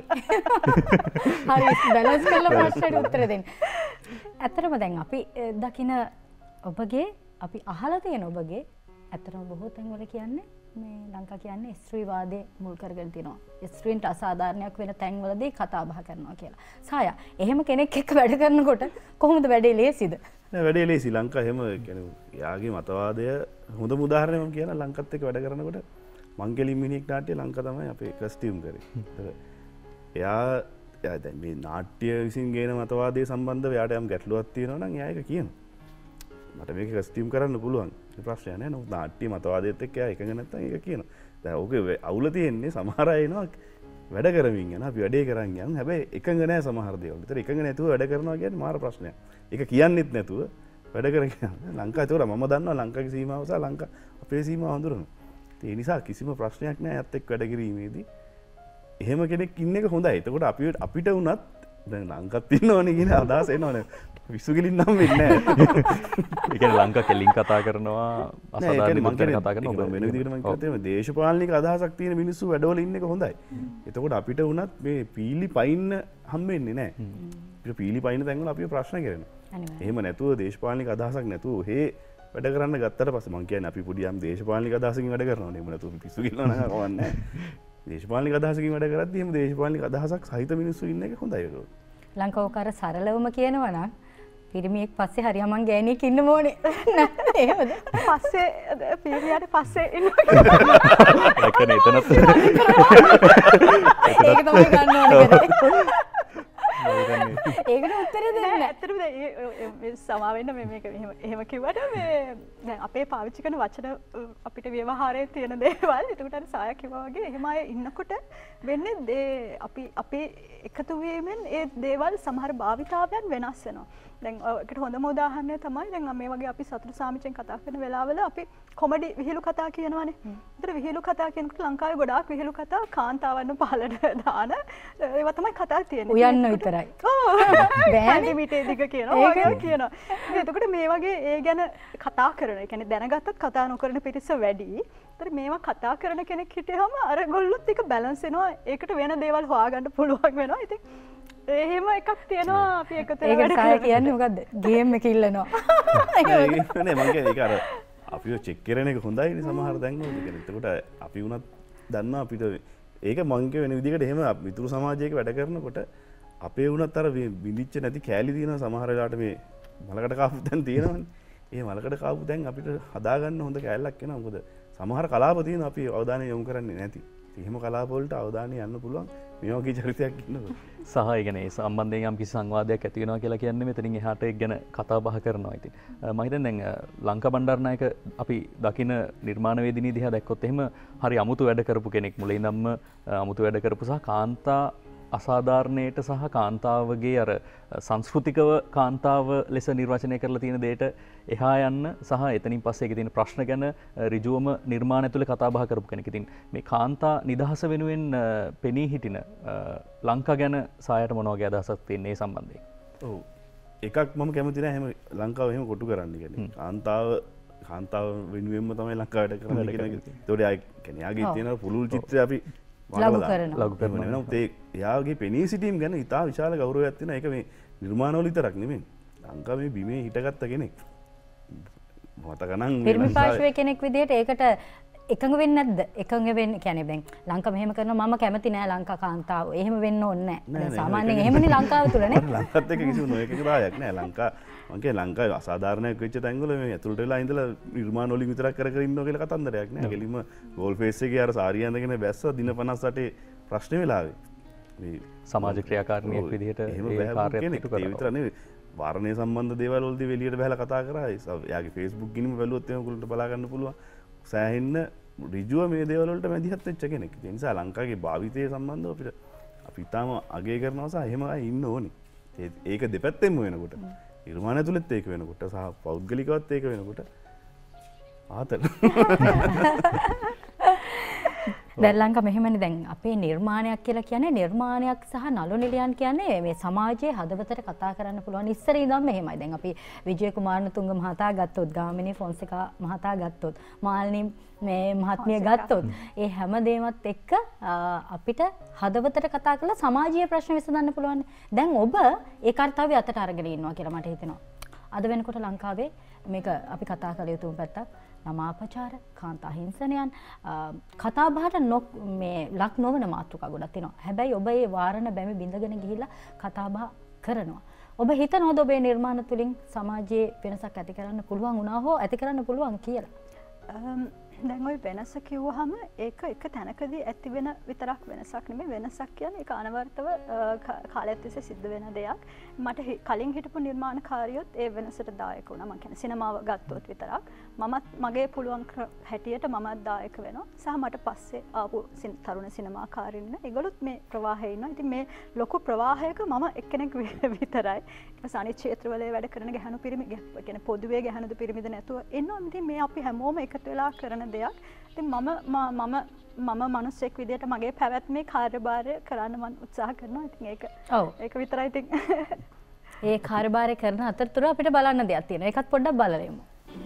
හරි බැලන්ස් කරලා ප්‍රශ්නෙට උත්තර දෙන්න. ඇත්තටම දැන් අපි දකින ඔබගේ අපි අහලා තියෙන ඔබගේ ඇත්තටම බොහෝ තැන්වල කියන්නේ මේ ලංකා කියන්නේ ස්ත්‍රීවාදයේ මුල් කරගෙන තියෙනවා. ස්ත්‍රීන්ට අසාධාරණයක් වෙන තැන්වලදී කතා බහ කරනවා කියලා. සාය එහෙම කෙනෙක් එක්ක වැඩ කරනකොට කොහොමද වැඩේ ලේසිද? නෑ වැඩේ ලේසි. ලංකා එහෙම කියන්නේ යාගේ මතවාදය හොඳම උදාහරණය මම කියන ලංකත් එක්ක වැඩ කරනකොට මංගලී මිනිහෙක් නාට්‍ය ලංකා තමයි අපේ කස්ටියුම් කරේ. එයා දැන් මේ නාට්‍ය විසින් ගේන මතවාදයේ සම්බන්ධව එයාට යම් ගැටලුවක් තියෙනවා නම් එයා ඒක කියනවා. මට මේක කස්ටියුම් කරන්න පුළුවන්. ප්‍රශ්නයක් නෑ. නමුත් නාට්‍ය මතවාදයේත් එක්ක එයා එකඟ නැත්නම් ඒක කියනවා. දැන් ඕකේ අවුල තියෙන්නේ සමහර අය එනවා වැඩ කරමින් යන අපි වැඩේ කරන් යන හැබැයි එකඟ නෑ සමහර දේවල්. ඒතර එකඟ නැතුව වැඩ කරනවා කියන්නේ මාර ප්‍රශ්නයක්. ඒක කියන්නෙත් නැතුව වැඩ කරගෙන යන ලංකාව ඒතකොට මම දන්නවා ලංකාවේ සීමාව සහ ලංකා අපේ සීමාව හඳුනනවා. ඒ නිසා කිසිම ප්‍රශ්නයක් නෑ යත් එක්ක වැඩ කිරීමේදී. එහෙම කෙනෙක් ඉන්න එක හොඳයි. එතකොට අපිට වුණත් දැන් ලංකත් ඉන්නවනේ කියන අදහස එනවනේ. විශ්වගලින් නම් වෙන්නේ නැහැ. ඒ කියන්නේ ලංකා කෙලින් කතා කරනවා අසාධාරණ විදිහට කතා කරනවා. වෙන විදිහකට මම කියතේ දේශපාලනික අදහසක් තියෙන මිනිස්සු වැඩවල ඉන්න එක හොඳයි. එතකොට අපිට වුණත් මේ පීලි පයින්න හම්බෙන්නේ නැහැ. අපිට පීලි පයින්න තැන්වල අපිව ප්‍රශ්න කරනවා. එහෙම නැතුව දේශපාලනික අදහසක් නැතුව ඔහේ වැඩ කරන්න ගත්තට පස්සේ මම කියන්නේ අපි පොඩි යම් දේශපාලනික අදහසකින් වැඩ කරනවා නේ. එහෙම නැතුව පිස්සු ගිල්ලනවා නම් කවන්නේ නැහැ. දේශපාලනික අදහසකින් වැඩ කරද්දී එහෙම දේශපාලනික අදහසක් සහිත මිනිස්සු ඉන්න එක හොඳයි ඒක. ලංකාවකාර සරලවම කියනවා නම් පිරිමියෙක් පස්සේ හරි යමන් ගෑණියෙක් ඉන්න ඕනේ. නෑ එහෙමද? පස්සේ පිරිමියාට පස්සේ ඉන්න ඒකනේ එතනත් ඒක තමයි ගන්න ඕනේ. ඒකට උත්තරේ දෙන්න. ඇත්තටම මේ සමාවෙන්න මේක එහෙම කිව්වට මේ දැන් අපේ පාවිච්චි කරන වචන අපිට ව්‍යවහාරයේ තියෙන දේවල් එතකොට අර සාය කිව්වා වගේ එහෙම අය ඉන්නකොට වෙන්නේ අපි එකතු වීමෙන් ඒ දේවල් සමහර භාවිතාවයන් වෙනස් වෙනවා. දැන් ඒකට හොඳම උදාහරණය තමයි දැන් මේ වගේ අපි සතුටු සාමිචෙන් කතා කරන වෙලාවල අපි කොමඩි විහිළු කතා කියනවනේ. ඒතර විහිළු කතා කියනකොට ලංකාවේ ගොඩාක් විහිළු කතා කාන්තාවන් පහලට දාන ඒවා තමයි කතා තියෙන්නේ. උයන්න විතරයි. සැන්ටිමීටර් දිග කියනවා වගේ කියනවා. එතකොට මේ වගේ ඒ ගැන කතා කරන, ඒ කියන්නේ දැනගත්තත් කතා නොකරන පිරිස වැඩි. ඒතර මේවා කතා කරන කෙනෙක් හිටියම අර ගොල්ලොත් එක බැලන්ස් වෙනවා. ඒකට වෙන දේවල් හොයාගන්න පුළුවන් වෙනවා. ඉතින් එහෙම එකක් තියෙනවා අපි එකතු වෙලා ඒක සාය කියන්නේ මොකද්ද? ගේම් එක ඉල්ලනවා. නේ මම කියන්නේ ඒක අර අපිව චෙක් කරන එක හොඳයිනේ සමහර තැන්වල. එතකොට අපි වුණත් දන්නවා අපිට ඒක මං කිය වෙන විදිහකට එහෙම මිතුරු සමාජයක වැඩ කරනකොට අපේ වුණත් අර බිඳිච්ච නැති කෑලි තියෙනවා සමහර වෙලාවට මේ මලකට කාපු තැන් තියෙනවනේ. ඒ මලකට කාපු තැන් අපිට හදාගන්න හොඳ කෑල්ලක් වෙනවා. මොකද සමහර කලාප තියෙනවා අපි අවධානය යොමු කරන්නේ නැති. එහෙම කලාප වලට අවධානය යන්න පුළුවන් මේ වගේ චරිතයක් ඉන්නකොට. සහ ඒ කියන්නේ සම්බන්ධයෙන් යම් කිසි සංවාදයක් ඇති වෙනවා කියලා කියන්නේ මෙතනින් එහාට ඒක ගැන කතා බහ කරනවා. ඉතින් මම හිතන්නේ දැන් ලංකා බණ්ඩාරනායක අපි දකින නිර්මාණවේදිනී දිහා දැක්කොත් එහෙම හරි අමුතු වැඩ කරපු කෙනෙක්. මුලින් ඉඳන්ම අමුතු වැඩ කරපු සහ කාන්තා අසාධාරණයට සහ කාන්තාවගේ අර සංස්කෘතිකව කාන්තාව ලෙස නිර්වචනය කරලා තියෙන දෙයට එහා යන්න සහ එතනින් පස්සේ ඒකේ තියෙන ප්‍රශ්න ගැන ඍජුවම නිර්මාණ ඇතුලේ කතා බහ කරපු කෙනෙක්. ඉතින් මේ කාන්තා නිදහස වෙනුවෙන් පෙනී හිටින ලංකා ගැන සායට මොන වගේ අදහසක් තියෙන්නේ මේ සම්බන්ධයෙන්? ඔව්. එකක් මම කැමති නැහැ එහෙම ලංකාව එහෙම කොටු කරන්න කියන්නේ. කාන්තාව වෙනුවෙන්ම තමයි ලංකාවට කරන්න කියන එක. ඒතකොට ආයි කියන්නේ යාගේ තියෙන පුළුල් චිත්‍රය අපි ලඝු කරනවා. එයාගේ පෙනී සිටීම ගැන ඉතා විශාල ගෞරවයක් තියෙනවා. ඒක මේ නිර්මාණවල විතරක් නෙමෙයි. ලංකාවේ බිමේ හිටගත්ත කෙනෙක්. මතකනම් පිරිමි පාර්ශවයේ කෙනෙක් විදිහට ඒකට එකඟ වෙන්නේ නැද්ද? එකඟ වෙන්නේ කියන්නේ දැන් ලංකාව මෙහෙම කරනවා මම කැමති නෑ ලංකා කාන්තාව. එහෙම වෙන්න ඕනේ නෑ. සාමාන්‍යයෙන් එහෙමනේ ලංකාව තුල නේ. ලංකාවත් එක්ක කිසිම නොයකක දායක් නෑ. මං කියන්නේ ලංකාවේ අසාධාරණයක් වෙච්ච තැන්වල මේ ඇතුළට වෙලා ඉඳලා නිර්මාණ වලින් විතරක් කර ඉන්නවා කියලා කතන්දරයක් නෑ. කෙලින්ම ගෝල් ෆේස් එකේ අර සාරිය ඇඳගෙන බැස්ස දින 58 ප්‍රශ්නේ වෙලාවේ. මේ සමාජ ක්‍රියාකාරිනියක් විදිහට ඒ කාර්යයක් ඉටු කරනවා. ඒ විතර නෙවෙයි. වාරණය සම්බන්ධ දේවල් වලදී එළියට බහලා කතා කරා. එයාගේ Facebook ගිනිම බැලුවොත් එහෙම ඔයගොල්ලන්ට බලා ගන්න පුළුවන්. සෑහෙන්න ඍජුව මේ දේවල් වලට මැදිහත් වෙච්ච කෙනෙක්. ඒ නිසා ලංකාවේ භාවිතය සම්බන්ධව අපිට අපි තාම අගය කරනවා සහ එහෙම අය ඉන්න ඕනේ. ඒක දෙපැත්තෙන්ම වෙනකොට. නිර්මාණ ඇතුළෙත් ඒක වෙනකොට සහ පෞද්ගලිකවත් ඒක වෙනකොට ආතල්. දැන් ලංකා මෙහෙමනේ දැන් අපේ නිර්මාණයක් කියලා කියන්නේ නිර්මාණයක් සහ නළු නිලියන් කියන්නේ මේ සමාජයේ හදවතට කතා කරන්න පුළුවන් ඉස්සර ඉඳන් මෙහෙමයි. දැන් අපි විජය කුමාරතුංග මහතා ගත්තොත්, ගාමිණී ෆොන්සේකා මහතා ගත්තොත්, මාල්නී මේ මහත්මිය ගත්තොත්, ඒ හැම දෙයක්වත් එක්ක අපිට හදවතට කතා කරලා සමාජීය ප්‍රශ්න විසඳන්න පුළුවන්. දැන් ඔබ ඒ කාර්යය අතට අරගෙන ඉන්නවා කියලා මට හිතෙනවා. අද වෙනකොට ලංකාවේ මේක අපි කතා කළ යුතු පැත්තක් නමාපචාර කාන්තා හිංසනයන් කතා බහට මේ ලක් නොවන මාතෘකා ගොඩක් තියෙනවා. හැබැයි ඔබ ඒ වාරණ බැමි බිඳගෙන ගිහිල්ලා කතා බහ කරනවා. ඔබ හිතනවද ඔබේ නිර්මාණ තුලින් සමාජයේ වෙනසක් ඇති කරන්න පුළුවන් වුණා හෝ ඇති කරන්න පුළුවන් කියලා? දැන් ওই වෙනස කිව්වහම ඒක එක තැනකදී ඇති වෙන විතරක් වෙනසක් නෙමෙයි. වෙනසක් කියන්නේ ඒක අනවර්තව කාලයක් තිස්සේ සිද්ධ වෙන දෙයක්. මට කලින් හිටපු නිර්මාණකාරියොත් ඒ වෙනසට දායක වුණා. මම කියන්නේ සිනමාව ගත්තොත් විතරක් මමත් මගේ පුළුවන් හැටියට මමත් දායක වෙනවා. සහ මට පස්සේ ආපු තරුණ සිනමාකාරින්න ඒගොල්ලොත් මේ ප්‍රවාහයේ ඉන්නවා. ඉතින් මේ ලොකු ප්‍රවාහයක මම එක්කෙනෙක් විතරයි. ඊට පස්සේ අනිත් ක්ෂේත්‍රවල වැඩ කරන ගැහණු පිරිමි කියන්නේ පොදුවේ ගැහණුද පිරිමිද නැතුව ඉන්නවා. ඉතින් මේ අපි හැමෝම එකතු වෙලා කරන දෙයක්. ඉතින් මම මිනිස්සෙක් විදිහට මගේ පැවැත්මේ කාර්යභාරය කරන්න මම උත්සාහ කරනවා. ඉතින් ඒක විතරයි ඉතින්. ඒ කාර්යභාරය කරන අතරතුර අපිට බලන්න දෙයක් තියෙනවා. ඒකත් පොඩ්ඩක් බලලෙමු.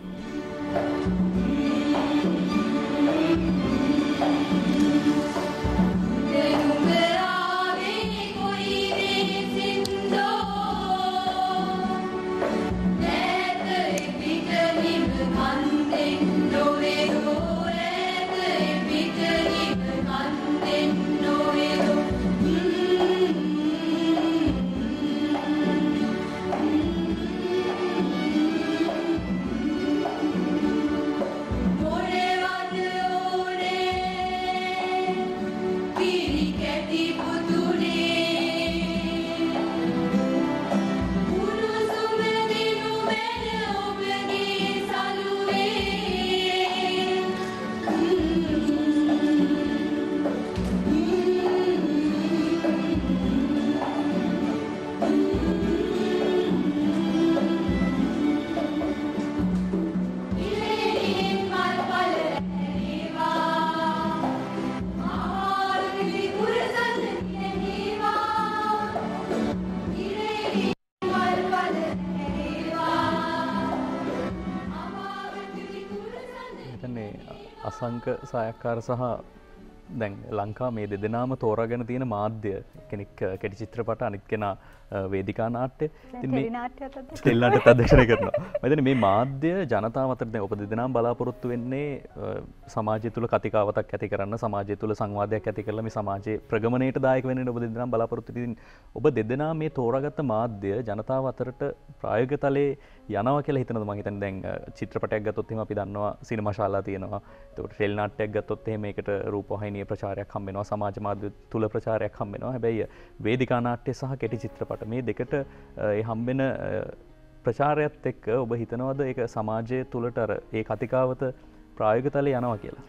අසංක සායක්කාර සහ දැන් ලංකා මේ දෙදෙනාම තෝරාගෙන තියෙන මාධ්‍ය කෙනෙක් කෙටි චිත්‍රපට අනිත් කෙනා වේදිකා නාට්‍ය. ඉතින් මේ ටෙලි නාට්‍යත් අධ්‍යක්ෂණය කරනවා. මම හිතන්නේ මේ මාධ්‍ය ජනතාව අතර දැන් ඔබ දෙදෙනාම බලාපොරොත්තු වෙන්නේ සමාජය තුල කතිකාවතක් ඇති කරන්න, සමාජය තුල සංවාදයක් ඇති කරලා මේ සමාජයේ ප්‍රගමණයට දායක වෙන්න ඔබ දෙදෙනාම බලාපොරොත්තු වෙන. ඔබ දෙදෙනා මේ තෝරාගත්ත මාධ්‍ය ජනතාව අතරට ප්‍රායෝගික තලයේ යනවා කියලා හිතනද? මම හිතන්නේ දැන් චිත්‍රපටයක් ගත්තොත් එහෙම අපි දන්නවා සිනමා ශාලා තියෙනවා. ඒකට ටෙලි නාට්‍යයක් ගත්තොත් එහෙම ඒකට රූපවාහිනිය ප්‍රචාරයක් හම්බ වෙනවා, සමාජ මාධ්‍ය තුල ප්‍රචාරයක් හම්බ වෙනවා. හැබැයි වේදිකා නාට්‍ය සහ කෙටි චිත්‍රපට මේ දෙකට ඒ හම්බෙන ප්‍රචාරයත් එක්ක ඔබ හිතනවද ඒක සමාජය තුලට අර ඒ කතිකාවත ප්‍රායෝගික තලයේ යනවා කියලා?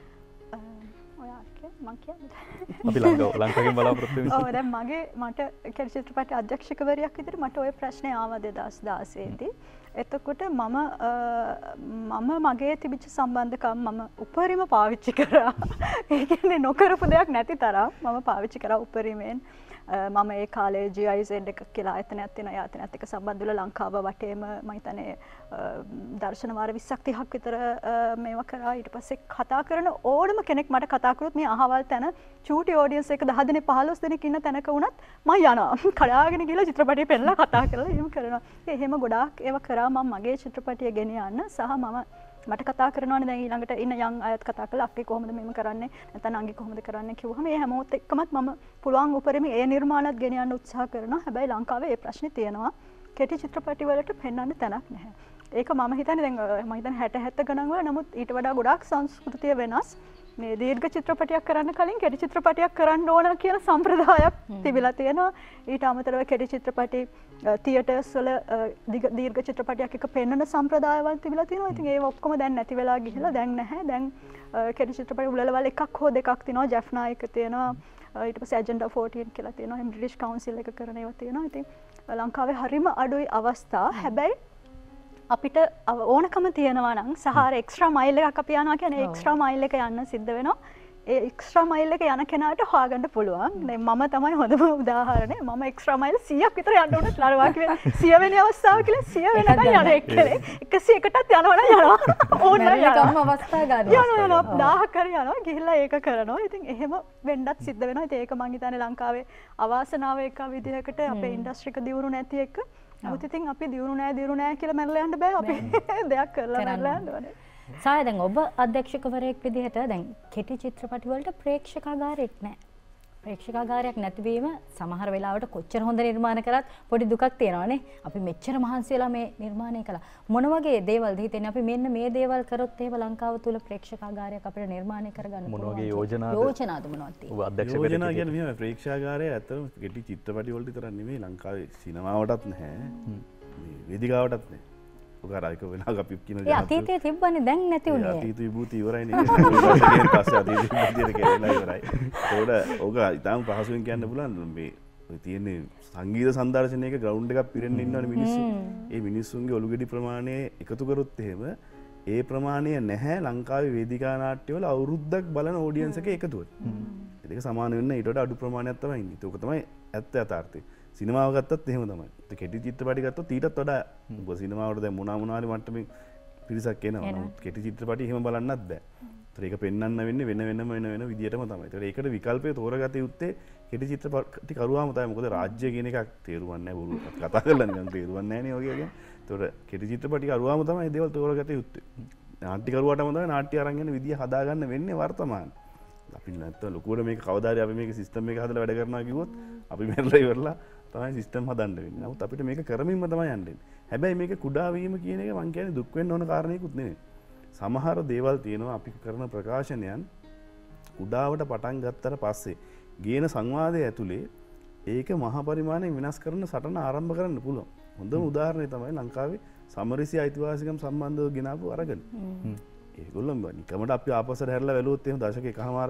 මං කියන්නේ අපි ලංකාවෙන් බලාපොරොත්තු වෙන්නේ. ඔව් දැන් මට කෙටි චිත්‍රපට අධ්‍යක්ෂකවරියක් විදිහට මට ওই ප්‍රශ්නේ ආවා 2016 දී. එතකොට මම මගේ තිබිච්ච සම්බන්ධකම් මම උපරිම පාවිච්චි කරා. ඒ කියන්නේ නොකරපු දෙයක් නැති තරම් මම පාවිච්චි කරා උපරිමයෙන්. මම ඒ කාලේ GIZ එක කියලා ආයතනයක් තියෙනවා. ඒ ආයතනයත් එක්ක සම්බන්ධ වෙලා ලංකාව වටේම මම හිතන්නේ දර්ශන වාර 20ක් 30ක් විතර මේවා කරා. ඊට පස්සේ කතා කරන ඕනම කෙනෙක් මට කතා කරොත් මේ අහවල් තැන චූටි ඔඩියන්ස් එක 10 දෙනෙක් 15 දෙනෙක් ඉන්න තැනක වුණත් මම යනවා. කඩාගෙන ගිහලා චිත්‍රපටිය පෙන්නලා කතා කරලා එහෙම කරනවා. එහෙම ගොඩාක් ඒවා කරා මම මගේ චිත්‍රපටිය ගෙන යන්න සහ මට කතා කරනවානේ දැන් ඊළඟට ඉන්න යම් අයත් කතා කරලා අක්කේ කොහොමද මෙහෙම කරන්නේ නැත්නම් අංගි කොහොමද කරන්නේ කිව්වහම ඒ හැමෝත් එක්කමත් මම පුළුවන් උපරිම ඒ නිර්මාණات ගෙන යන්න උත්සාහ කරනවා. හැබැයි ලංකාවේ ඒ ප්‍රශ්නේ තියෙනවා. කෙටි චිත්‍රපටි වලට පෙන්වන්න තැනක් නැහැ. ඒක මම හිතන්නේ දැන් මම හිතන්නේ 60 70 ගණන් වල නමුත් ඊට වඩා ගොඩාක් සංස්කෘතිය වෙනස්. මේ දීර්ඝ චිත්‍රපටයක් කරන්න කලින් කෙටි චිත්‍රපටයක් කරන්න ඕන කියලා සම්ප්‍රදායක් තිබිලා තියෙනවා. ඊට අමතරව කෙටි චිත්‍රපටි තියටර්ස් වල දීර්ඝ චිත්‍රපටයක් එක පෙන්වන සම්ප්‍රදායවල් තිබිලා තියෙනවා. ඉතින් ඒව ඔක්කොම දැන් නැති වෙලා ගිහිල්ලා දැන් නැහැ. දැන් කෙටි චිත්‍රපටි උළෙලවල් එකක් හෝ දෙකක් තියෙනවා. ජැෆ්නා එක තියෙනවා. ඊට පස්සේ ඇජෙන්ඩා 14 කියලා තියෙනවා. බ්‍රිටිෂ් කවුන්සිල් එක කරන ඒවා තියෙනවා. ඉතින් ලංකාවේ හරිම අඩුයි අවස්ථා. හැබැයි අපිට ඕනකම තියෙනවා නම් සහාර එක්ස්ට්‍රා මයිල් එකක් අපි යනවා කියන්නේ එක්ස්ට්‍රා මයිල් එක යන්න සිද්ධ වෙනවා. ඒ එක්ස්ට්‍රා මයිල් එක යන කෙනාට හොයාගන්න පුළුවන්. දැන් මම තමයි හොඳම උදාහරණය. මම එක්ස්ට්‍රා මයිල් 100ක් විතර යන්න උනත් ලරවා කියලා 100 වෙනි අවස්ථාව කියලා 100 වෙනකන් යන එක්කෙනෙක් 101කටත් යනවනම් යනවා. ඕනම යනකම් අවස්ථා ගන්නවා. යනවා 1000ක් හරි යනවා ගිහිල්ලා ඒක කරනවා. ඉතින් එහෙම වෙන්නත් සිද්ධ වෙනවා. ඉතින් ඒක මං හිතන්නේ ලංකාවේ අවාසනාව එක විදිහකට අපේ ඉන්ඩස්ට්‍රි එක දියුණු නැති එක නමුත් ඉතින් අපි දියුණු නෑ කියලා මැරලා යන්න බෑ අපි දෙයක් කරලා මැරලා යන්න ඕනේ. සාය දැන් ඔබ අධ්‍යක්ෂකවරයෙක් විදිහට දැන් කෙටි චිත්‍රපටි වලට ප්‍රේක්ෂකාගාරයක් නැහැ. ප්‍රේක්ෂකාගාරයක් නැතිවීම සමහර වෙලාවට කොච්චර හොඳ නිර්මාණ කරත් පොඩි දුකක් තියෙනවානේ. අපි මෙච්චර මහන්සි වෙලා මේ නිර්මාණය කළා. මොන වගේ දේවල්ද හිතෙන්නේ අපි මෙන්න මේ දේවල් කරොත් එහෙම ලංකාව තුල ප්‍රේක්ෂකාගාරයක් අපිට නිර්මාණය කරගන්න පුළුවන්. මොන වගේ යෝජනාද මොනවද තියෙන්නේ? ඔබ අධ්‍යක්ෂකවරයෙක් යෝජනා කියන්නේ මෙහෙම ප්‍රේක්ෂාගාරය ඇත්තටම කෙටි චිත්‍රපටි වලට විතරක් නෙමෙයි ලංකාවේ සිනමාවටත් නැහැ. මේ වේදිකාවටත් නැහැ. ඔක අර එක වෙලාවක අපි කියන ඒ අතීතයේ තිබ්බනේ දැන් නැති උනේ. අතීත විභූති ඉවරයිනේ. ඊට පස්සේ අතීත විභූතියට කියලා ඉවරයි. ඒකට ඔක ඉතාලම පහසුවෙන් කියන්න පුළුවන් මේ ඔය තියෙන්නේ සංගීත සංදර්ශනයක ග්‍රවුන්ඩ් එකක් පිරෙන්න ඉන්නවනේ මිනිස්සු. ඒ මිනිස්සුන්ගේ ඔලුගෙඩි ප්‍රමාණය එකතු කරොත් එහෙම ඒ ප්‍රමාණය නැහැ ලංකාවේ වේදිකා නාට්‍යවල අවුරුද්දක් බලන ඔඩියන්ස් එක එකතුව. ඒක සමාන වෙන්න ඊට වඩා අඩු ප්‍රමාණයක් තමයි ඉන්නේ. ඒක තමයි ඇත්ත යථාර්ථය. සිනමාව ගත්තත් එහෙම තමයි. කෙටි චිත්‍රපටි ගත්තොත් ඊටත් වඩා මොකද සිනමාවට දැන් මොනවා හරි මට්ටමින් පිරිසක් එනවා. නමුත් කෙටි චිත්‍රපටි එහෙම බලන්නත් බෑ. ඒතර ඒක පෙන්වන්න වෙන්නේ වෙන විදියටම තමයි. ඒතර ඒකට විකල්පය තෝරගත යුත්තේ කෙටි චිත්‍රපටි කරුවාම තමයි. මොකද රාජ්‍ය කියන එකක් තේරුම් නැහැ බොරු කතා කරලා නිකන් තේරුම් නැහැ නේ වගේ කියන්නේ. ඒතර කෙටි චිත්‍රපටි කරුවාම තමයි මේ දේවල් තෝරගත යුත්තේ. නාට්‍ය කරුවාටම තමයි නාට්‍ය අරන් යන විදිය හදාගන්න වෙන්නේ වර්තමාන. අපි නැත්නම් ලොකුවට මේක කවදා හරි අපි මේක සිස්ටම් එක හදලා වැඩ කරනවා කිව්වොත් අපි මෙරලා ඉවරලා තමයි සිස්ටම් හදන්න වෙන්නේ. නමුත් අපිට මේක කරමින්ම තමයි යන්නේ. හැබැයි මේක කුඩා වීම කියන එක මං කියන්නේ දුක් වෙන්න ඕන කාරණේකුත් නෙමෙයි. සමහර දේවල් තියෙනවා අපි කරන ප්‍රකාශනයන් කුඩාවට පටන් ගත්තට පස්සේ ගේන සංවාදය ඇතුලේ ඒක මහා පරිමාණයෙන් විනාශ කරන සටන ආරම්භ කරන්න පුළුවන්. හොඳම උදාහරණය තමයි ලංකාවේ සමරිසි අයිතිවාසිකම් සම්බන්ධව ගෙනාවු අරගෙන. ඒගොල්ලෝ නිකමට අපි ආපස්සට හැරලා වැළුවොත් එහෙම දශක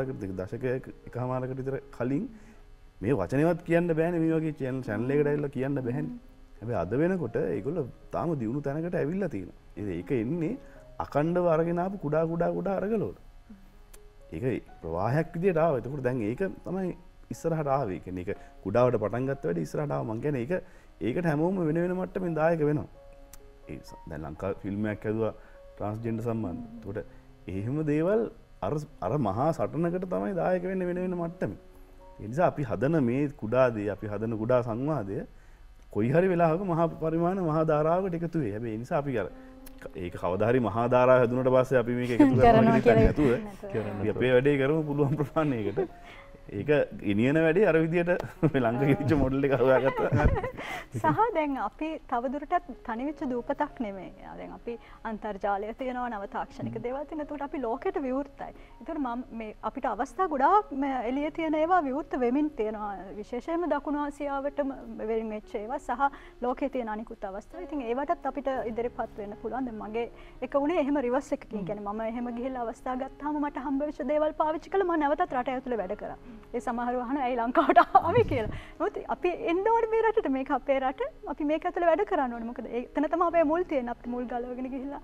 එකමාරකට විතර කලින් මේ වචනයවත් කියන්න බෑනේ මේ වගේ channel එකකට ඇවිල්ලා කියන්න බෑනේ. හැබැයි අද වෙනකොට ඒගොල්ලෝ තාම දියුණු තැනකට ඇවිල්ලා තියෙනවා. ඒක එන්නේ අකණ්ඩව අරගෙන ආපු කුඩා අරගලවල. ඒක ප්‍රවාහයක් විදියට ආවා. ඒකෝට දැන් ඒක තමයි ඉස්සරහට ආවේ. ඒ කියන්නේ ඒක කුඩාවට පටන් ගත්ත වැඩි ඉස්සරහට ආවා. මං කියන්නේ ඒකට හැමෝම වෙන මට්ටමින් දායක වෙනවා. ඒ දැන් ලංකා ෆිල්ම් එකක් හැදුවා ට්‍රාන්ස්ජෙන්ඩර් සම්බන්ධ. ඒකට එහෙම දේවල් අර මහා සටනකට තමයි දායක වෙන්නේ වෙන මට්ටමින්. ඒ නිසා අපි හදන මේ කුඩා දේ අපි හදන කුඩා සංවාදය කොයි හරි වෙලාවක මහා පරිමාණ මහා ධාරාවකට එකතු වෙයි. හැබැයි ඒ නිසා අපි අර ඒක කවදා හරි මහා ධාරාව හැදුනට පස්සේ අපි මේක එකතු කරනවා කියලා නැතුව අපි අපේ වැඩේ කරමු පුළුවන් ප්‍රමාණයකට. ඒක ගෙනියන වැඩේ අර විදියට මේ ළඟ ගෙනිච්ච මොඩල් එක හොයාගත්තා. සහ දැන් අපි තවදුරටත් තනිවෙච්ච දූපතක් නෙමෙයි. දැන් අපි අන්තර්ජාලය තියෙනවා නව තාක්ෂණික දේවල් තියෙනවා. ඒකට අපි ලෝකෙට විවෘතයි. ඒකට මම මේ අපිට අවස්ථා ගොඩාක් එළියේ තියෙන ඒවා විවෘත වෙමින් තියෙනවා. විශේෂයෙන්ම දකුණු ආසියාවට වෙරින් වෙච්ච ඒවා සහ ලෝකයේ තියෙන අනිකුත් අවස්ථා. ඉතින් ඒවටත් අපිට ඉදිරිපත් වෙන්න පුළුවන්. දැන් මගේ එක උනේ එහෙම රිවර්ස් එකකින්. කියන්නේ මම එහෙම ගිහිල්ලා අවස්ථා ගත්තාම මට හම්බ වෙච්ච දේවල් පාවිච්චි කළා මම නැවතත් රට ඇතුලේ වැඩ කරා. ඒ සමහරව අහනවා ඇයි ලංකාවට ආවේ කියලා. මොකද අපි එන්න ඕනේ මේ රටට මේක අපේ රට. අපි මේක ඇතුලේ වැඩ කරන්න ඕනේ. මොකද එතන තමයි අපේ මුල් තියෙන්නේ. අපිට මුල් ගලවගෙන ගිහිල්ලා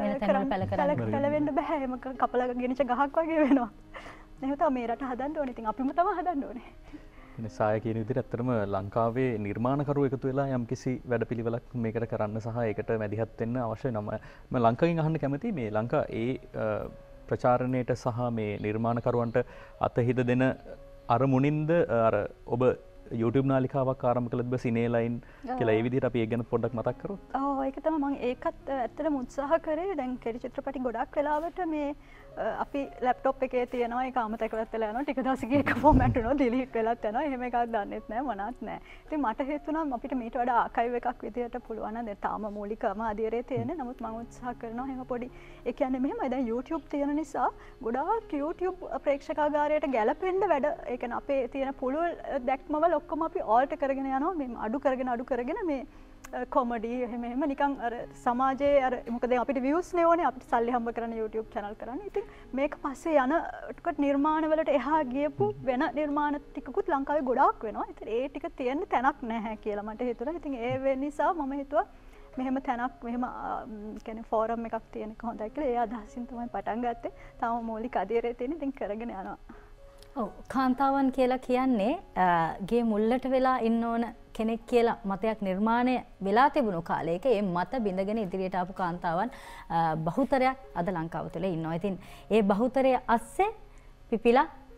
පැල වෙන්න බෑ. එම කපලා ගෙනිච්ච ගහක් වගේ වෙනවා. එහෙනම් තමයි මේ රට හදන්න ඕනේ. ඉතින් අපිම තමයි හදන්න ඕනේ. සාය කියන විදිහට ඇත්තටම ලංකාවේ නිර්මාණකරු එකතු වෙලා යම්කිසි වැඩපිළිවෙලක් මේකට කරන්න සහ ඒකට මැදිහත් වෙන්න අවශ්‍ය වෙනවා. මම ලංකාවෙන් අහන්න කැමතියි මේ ලංකා ඒ ප්‍රචාරණයට සහ මේ නිර්මාණකරුවන්ට අතහිත දෙන අරමුණින්ද අර ඔබ YouTube නාලිකාවක් ආරම්භ කළද බ සිනේලයින් කියලා ඒ විදිහට අපි ඒක ගැන පොඩ්ඩක් මතක් කරමු. ඔව් ඒක තමයි මම ඒකත් ඇත්තටම උත්සාහ කරේ. දැන් කෙටි චිත්‍රපටි ගොඩක් වෙලාවට මේ අපි ලැප්ටොප් එකේ තියෙනවා ඒක අමතක වෙලා යනවා. ටික දවසකින් ඒක ෆෝමැට් වෙනවා ඩිලීට් වෙලත් යනවා. එහෙම එකක් දන්නෙත් නැහැ මොනවත් නැහැ. ඉතින් මට හේතුණා අපිට මීට වඩා ආකයිව් එකක් විදිහට පුළුවන් නම් දැන් තාම මූලිකම අධීරයේ තියෙන්නේ. නමුත් මම උත්සාහ කරනවා එහෙම පොඩි ඒ කියන්නේ මෙහෙමයි දැන් YouTube තියෙන නිසා ගොඩාක් YouTube ප්‍රේක්ෂකාගාරයට ගැලපෙන්න වැඩ ඒ කියන්නේ අපේ තියෙන පුළුල් දැක්මවල ඔක්කොම අපි ඕල්ට් කරගෙන යනවා. මේ අඩු කරගෙන මේ කොමඩි එහෙම නිකන් අර සමාජයේ අර මොකද අපිට views නේ ඕනේ අපිට සල්ලි හම්බ කරන YouTube channel කරන්න. ඉතින් මේක පස්සේ යන ටික නිර්මාණ වලට එහා ගියපු වෙන නිර්මාණ ටිකකුත් ලංකාවේ ගොඩාක් වෙනවා. ඉතින් ඒ ටික තියෙන්න තැනක් නැහැ කියලා මට හිතුණා. ඉතින් ඒ නිසා මම හිතුවා මෙහෙම තැනක් මෙහෙම කියන්නේ ෆෝරම් එකක් තියෙන එක හොඳයි කියලා. ඒ අදහසින් තමයි පටන් ගත්තේ. තාම මූලික අධීරයේ තියෙන ඉතින් කරගෙන යනවා. ඔව් කාන්තාවන් කියලා කියන්නේ ගේ මුල්ලට වෙලා ඉන්න ඕන කෙනෙක් කියලා මතයක් නිර්මාණය වෙලා තිබුණු කාලයක ඒ මත බිඳගෙන ඉදිරියට ආපු කාන්තාවන් බහුතරයක් අද ලංකාව තුළ ඉන්නවා. ඉතින් ඒ බහුතරය අස්සේ පිපිලා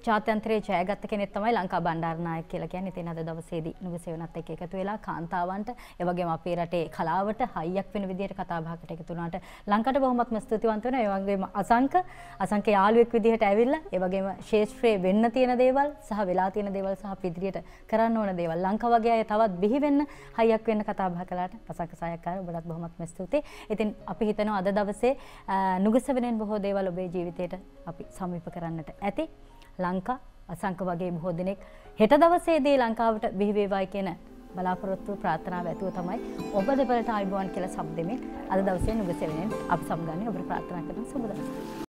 ජාත්‍යන්තරයේ ජයගත්ත කෙනෙක් තමයි ලංකා බණ්ඩාරනායක කියලා කියන්නේ. ඉතින් අද දවසේදී නුගසේවනත් එක්ක එකතු වෙලා කාන්තාවන්ට ඒ වගේම අපේ රටේ කලාවට හයියක් වෙන විදිහට කතා බහකට එකතු වුණාට ලංකාවට බොහොමත්ම ස්තුතිවන්ත වෙනවා. ඒ වගේම අසංක යාළුවෙක් විදිහට ඇවිල්ලා ඒ වගේම ශේෂ්ත්‍රයේ වෙන්න තියෙන දේවල් සහ වෙලා තියෙන දේවල් සහ අපි ඉදිරියට කරන්න ඕන දේවල් ලංකාව වගේ අය තවත් බිහි වෙන්න හයියක් වෙන්න කතා බහ කළාට අසංක සායකාර ඔබටත් බොහොමත්ම ස්තුතියි. ඉතින් අපි හිතනවා අද දවසේ නුගසේවනෙන් බොහෝ දේවල් ඔබේ ජීවිතයට අපි සමීප කරන්නට ඇති. ලංකා අසංක වගේ බොහෝ දෙනෙක් හෙට දවසේදී ලංකාවට බිහි වේවායි කියන බලාපොරොත්තු ප්‍රාර්ථනාව ඇතුව තමයි ඔබ දෙපළට ආයුබෝවන් කියලා සබ් දෙමින් අද දවසේ නුගසේවනෙන් අපි සමුගන්නේ. ඔබට ප්‍රාර්ථනා කරන සුබ දවසක්.